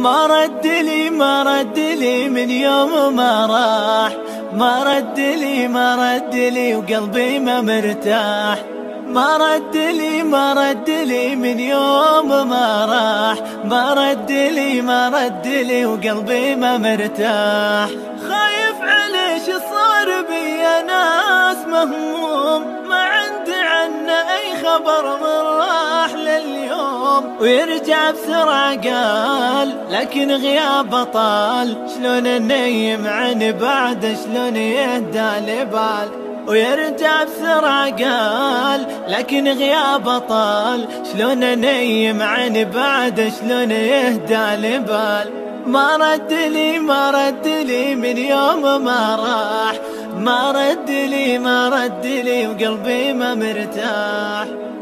ما رد لي من يوم ما راح، ما رد لي وقلبي ما مرتاح. ما رد لي من يوم ما راح، ما رد لي وقلبي ما مرتاح. خايف على شي صار بي يا ناس، مهموم ما عندي عنه اي خبر من راح لليوم. ويرجع بسرعة قال لكن غيابه طال، شلون النيم عن بعد شلون يهدى لبال. ويرجع بسرعة قال لكن غيابه طال، شلون انيم عن بعد شلون يهدى لبال. ما رد لي من يوم ما راح، ما رد لي وقلبي ما مرتاح.